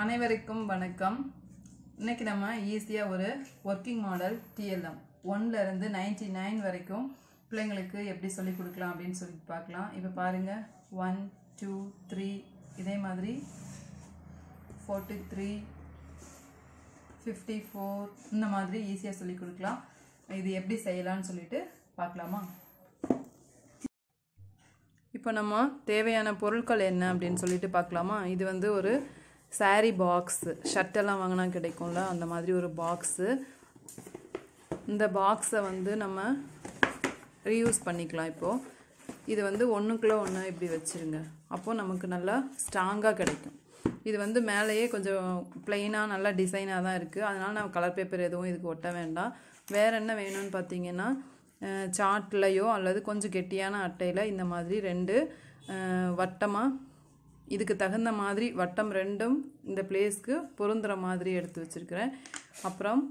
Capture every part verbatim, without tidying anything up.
அனைவருக்கும் வணக்கம். இன்னைக்கு நம்ம ஈஸியா ஒரு working model T L M one ல இருந்து ninety-nine வரைக்கும் பிள்ளைங்களுக்கு எப்படி சொல்லி கொடுக்கலாம் அப்படினு சொல்லி பார்க்கலாம். இப்போ பாருங்க one two three இதே மாதிரி forty-three fifty-four இந்த மாதிரி ஈஸியா சொல்லி கொடுக்கலாம். இது எப்படி செய்யலாம்னு சொல்லிட்டு பார்க்கலாமா? இப்போ நம்ம தேவையான பொருட்கள் என்ன அப்படினு சொல்லிட்டு பார்க்கலாமா? இது வந்து ஒரு saree box, ஷர்ட் எல்லாம் வாங்குனா கிடைக்கும்ல அந்த மாதிரி ஒரு பாக்ஸ். இந்த பாக்ஸை வந்து நம்ம ரீயூஸ் பண்ணிக்கலாம். இப்போ இது வந்து ஒண்ணுக்குள்ள ஒண்ணு இப்படி வச்சிருங்க. அப்போ நமக்கு நல்லா ஸ்ட்ராங்கா கிடைக்கும். இது வந்து மேலேயே கொஞ்சம் பிளைனா நல்ல டிசைனா தான் இருக்கு. அதனால நான் கலர் பேப்பர் எதுவும் இதுக்கு ஒட்ட வேண்டாம். வேற என்ன வேணும்னு பாத்தீங்கன்னா சார்ட்லயோ அல்லது கொஞ்சம் கெட்டியான அட்டையில இந்த மாதிரி ரெண்டு வட்டமா இதுக்கு தகுந்த மாதிரி வட்டம் ரெண்டும் இந்த பிளேஸ்க்கு பொருந்துற மாதிரி எடுத்து வச்சிருக்கிறேன். அப்புறம்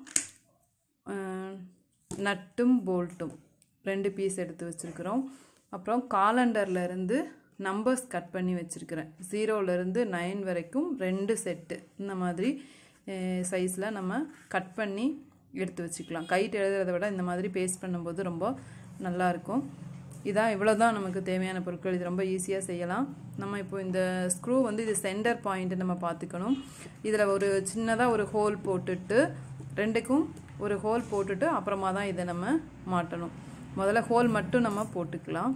நட்டும் போல்ட்டும் ரெண்டு பீஸ் எடுத்து வச்சிருக்கிறோம். அப்புறம் காலண்டர்ல இருந்து நம்பர்ஸ் கட் பண்ணி வச்சிருக்கிறேன். ஜீரோல இருந்து நைன் வரைக்கும் ரெண்டு செட்டு இந்த மாதிரி சைஸ்ல நம்ம கட் பண்ணி எடுத்து வச்சுக்கலாம். கைட்டு எழுதுறதை விட இந்த மாதிரி பேஸ்ட் பண்ணும்போது ரொம்ப நல்லா இருக்கும். இதான் இவ்வளவுதான் நமக்கு தேவையான பொருட்கள். இது ரொம்ப ஈஸியா செய்யலாம். நம்ம இப்போ இந்த ஸ்க்ரூ வந்து இது சென்டர் பாயிண்ட் நம்ம பார்த்துக்கணும். இதுல ஒரு சின்னதா ஒரு ஹோல் போட்டுட்டு ரெண்டுக்கும் ஒரு ஹோல் போட்டுட்டு அப்புறமா தான் இதை நம்ம மாட்டணும். முதல்ல ஹோல் மட்டும் நம்ம போட்டுக்கலாம்.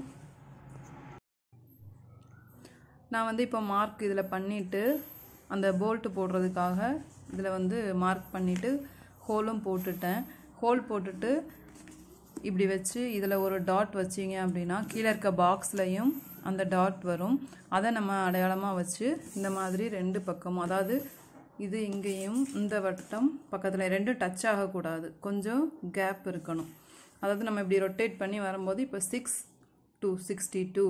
நான் வந்து இப்போ மார்க் இதில் பண்ணிட்டு அந்த போல்ட் போடுறதுக்காக இதில் வந்து மார்க் பண்ணிட்டு ஹோலும் போட்டுட்டேன். ஹோல் போட்டுட்டு இப்படி வச்சு இதில் ஒரு டாட் வச்சிங்க அப்படின்னா கீழே இருக்க பாக்ஸ்லையும் அந்த டாட் வரும். அதை நம்ம அடையாளமாக வச்சு இந்த மாதிரி ரெண்டு பக்கமும், அதாவது இது இங்கேயும் இந்த வட்டம் பக்கத்தில் ரெண்டும் டச் ஆகக்கூடாது, கொஞ்சம் கேப் இருக்கணும். அதாவது நம்ம இப்படி ரொட்டேட் பண்ணி வரும்போது இப்போ சிக்ஸ் டூ சிக்ஸ்டி டூ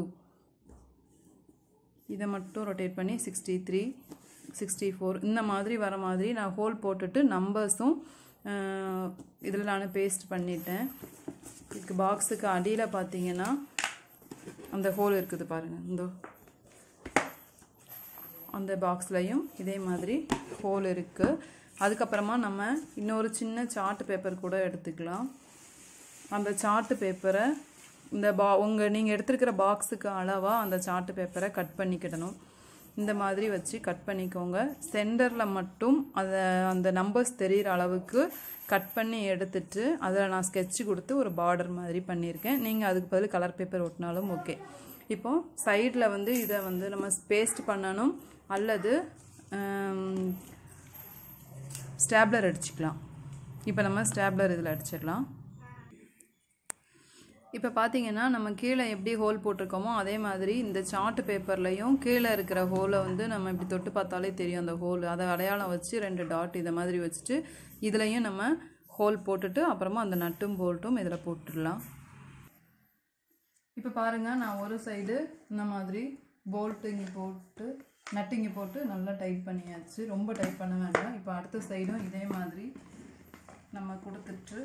இதை மட்டும் ரொட்டேட் பண்ணி சிக்ஸ்டி த்ரீ சிக்ஸ்டி ஃபோர் இந்த மாதிரி வர மாதிரி நான் ஹோல் போட்டுட்டு நம்பர்ஸும் இதில் நான் பேஸ்ட் பண்ணிட்டேன். இதுக்கு பாக்ஸுக்கு அடியில் பார்த்தீங்கன்னா அந்த ஹோல் இருக்குது பாருங்க. இந்த அந்த பாக்ஸ்லையும் இதே மாதிரி ஹோல் இருக்கு. அதுக்கப்புறமா நம்ம இன்னொரு சின்ன சார்ட் பேப்பர் கூட எடுத்துக்கலாம். அந்த சார்ட் பேப்பரை இந்த பா உங்கள் நீங்கள் எடுத்துருக்கிற பாக்ஸுக்கு அளவாக அந்த சார்ட் பேப்பரை கட் பண்ணிக்கிடணும். இந்த மாதிரி வச்சு கட் பண்ணிக்கோங்க. சென்டரில் மட்டும் அதை அந்த நம்பர்ஸ் தெரிகிற அளவுக்கு கட் பண்ணி எடுத்துட்டு அதில் நான் ஸ்கெட்ச் கொடுத்து ஒரு பார்டர் மாதிரி பண்ணியிருக்கேன். நீங்கள் அதுக்கு பதில் கலர் பேப்பர் ஒட்டினாலும் ஓகே. இப்போ சைடில் வந்து இதை வந்து நம்ம பேஸ்ட் பண்ணணும் அல்லது ஸ்டாப்லர் அடிச்சுக்கலாம். இப்போ நம்ம ஸ்டாப்லர் இதில் அடிச்சிடலாம். இப்போ பார்த்தீங்கன்னா நம்ம கீழே எப்படி ஹோல் போட்டிருக்கோமோ அதே மாதிரி இந்த சார்ட் பேப்பர்லையும் கீழே இருக்கிற ஹோலை வந்து நம்ம இப்படி தொட்டு பார்த்தாலே தெரியும் அந்த ஹோல். அதை அடையாளம் வச்சு ரெண்டு டாட் இதை மாதிரி வச்சுட்டு இதுலையும் நம்ம ஹோல் போட்டுட்டு அப்புறமா அந்த நட்டும் போல்ட்டும் இதில் போட்டுடலாம். இப்போ பாருங்கள், நான் ஒரு சைடு இந்த மாதிரி போல்ட்டு இங்கே போட்டு நட்டு இங்கே போட்டு நல்லா டைட் பண்ணியாச்சு. ரொம்ப டைட் பண்ண வேண்டாம். இப்போ அடுத்த சைடும் இதே மாதிரி நம்ம கொடுத்துட்டு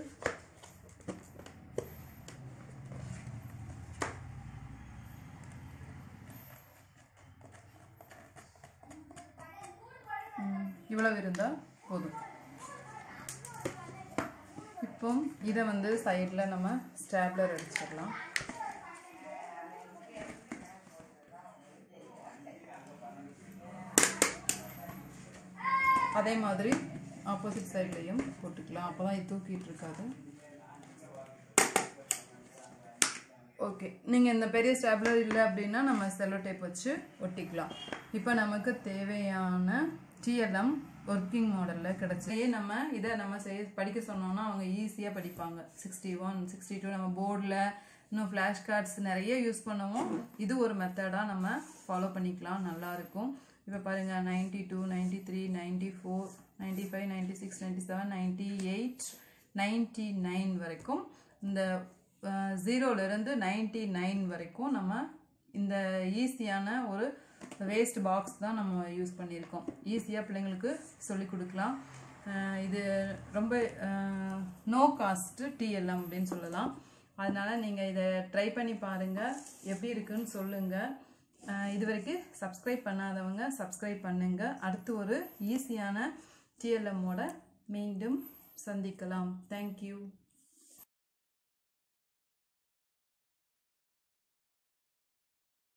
இவ்வளவு இருந்தால் போதும். இப்போ இதை வந்து சைடில் நம்ம ஸ்டாப்லர் அடிச்சிடலாம். அதே மாதிரி ஆப்போசிட் சைட்லையும் போட்டுக்கலாம். அப்போ தான் இது தூக்கிட்டு இருக்காது. ஓகே, நீங்கள் இந்த பெரிய ஸ்டாப்லர் இல்லை அப்படின்னா நம்ம செல்லோ டேப் வச்சு ஒட்டிக்கலாம். இப்போ நமக்கு தேவையான T L M ஒர்க்கிங் மாடலில் கிடச்சி நம்ம இதை நம்ம செய்ய படிக்க சொன்னோம்னா அவங்க ஈஸியாக படிப்பாங்க. சிக்ஸ்டி ஒன் சிக்ஸ்டி டூ நம்ம போர்டில் இன்னும் ஃப்ளாஷ் கார்ட்ஸ் நிறைய யூஸ் பண்ணுவோம். இது ஒரு மெத்தடாக நம்ம ஃபாலோ பண்ணிக்கலாம், நல்லாயிருக்கும். இப்போ பாருங்கள், ninety two ninety three ninety four ninety five ninety six ninety seven ninety eight ninety nine வரைக்கும் இந்த ஜீரோலேருந்து நைன்டி நைன் வரைக்கும் நம்ம இந்த ஈஸியான ஒரு வேஸ்ட் பாக்ஸ் தான் நம்ம யூஸ் பண்ணியிருக்கோம். ஈஸியாக பிள்ளைங்களுக்கு சொல்லி கொடுக்கலாம். இது ரொம்ப no cost T L M அப்படின்னு சொல்லலாம். அதனால் நீங்கள் இதை ட்ரை பண்ணி பாருங்கள், எப்படி இருக்குன்னு சொல்லுங்கள். இது வரைக்கும் சப்ஸ்கிரைப் பண்ணாதவங்க சப்ஸ்கிரைப் பண்ணுங்க. அடுத்து ஒரு ஈஸியான டிஎல்எம்மோட மீண்டும் சந்திக்கலாம். தேங்க்யூ.